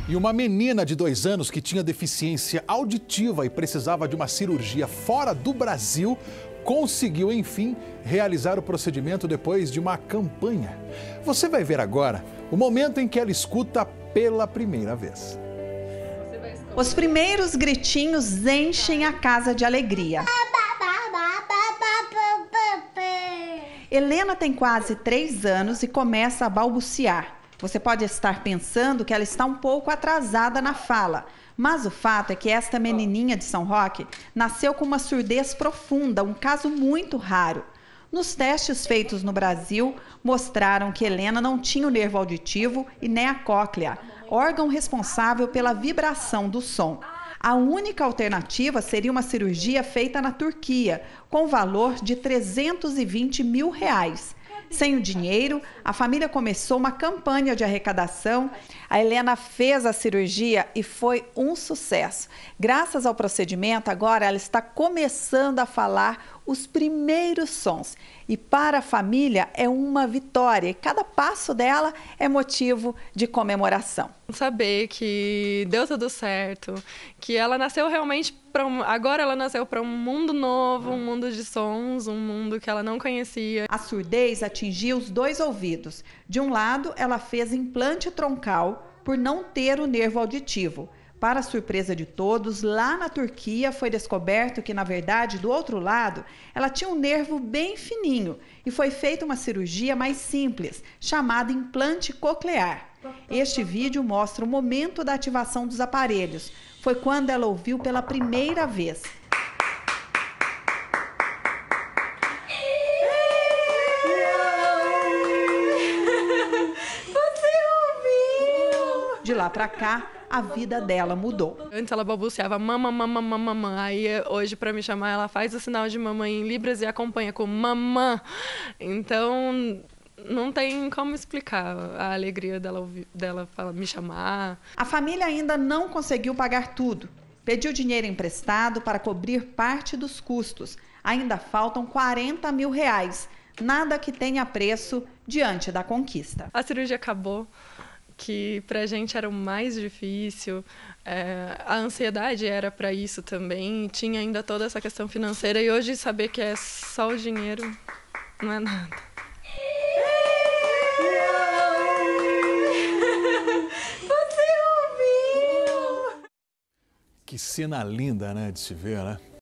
E uma menina de 2 anos que tinha deficiência auditiva e precisava de uma cirurgia fora do Brasil conseguiu, enfim, realizar o procedimento depois de uma campanha. Você vai ver agora o momento em que ela escuta pela primeira vez. Os primeiros gritinhos enchem a casa de alegria. Helena tem quase 3 anos e começa a balbuciar. Você pode estar pensando que ela está um pouco atrasada na fala, mas o fato é que esta menininha de São Roque nasceu com uma surdez profunda, um caso muito raro. Nos testes feitos no Brasil, mostraram que Helena não tinha o nervo auditivo e nem a cóclea, órgão responsável pela vibração do som. A única alternativa seria uma cirurgia feita na Turquia, com valor de R$320 mil. Sem o dinheiro, a família começou uma campanha de arrecadação. A Helena fez a cirurgia e foi um sucesso. Graças ao procedimento, agora ela está começando a falar os primeiros sons. E para a família é uma vitória. E cada passo dela é motivo de comemoração. Saber que deu tudo certo, que ela nasceu realmente agora ela nasceu para um mundo novo, um mundo de sons, um mundo que ela não conhecia. A surdez atingiu os 2 ouvidos. De um lado, ela fez implante troncal por não ter o nervo auditivo. Para a surpresa de todos, lá na Turquia foi descoberto que, na verdade, do outro lado, ela tinha um nervo bem fininho e foi feita uma cirurgia mais simples, chamada implante coclear. Este vídeo mostra o momento da ativação dos aparelhos. Foi quando ela ouviu pela primeira vez. Você ouviu? De lá para cá, a vida dela mudou. Antes ela balbuciava mamã, mamã, mamã. Aí hoje, para me chamar, ela faz o sinal de mamãe em Libras e acompanha com mamã. Então não tem como explicar a alegria dela me chamar. A família ainda não conseguiu pagar tudo. Pediu dinheiro emprestado para cobrir parte dos custos. Ainda faltam R$40 mil. Nada que tenha preço diante da conquista. A cirurgia acabou, que pra gente era o mais difícil. A ansiedade era para isso também. Tinha ainda toda essa questão financeira. E hoje saber que é só o dinheiro não é nada. Que cena linda, né, de se ver, né?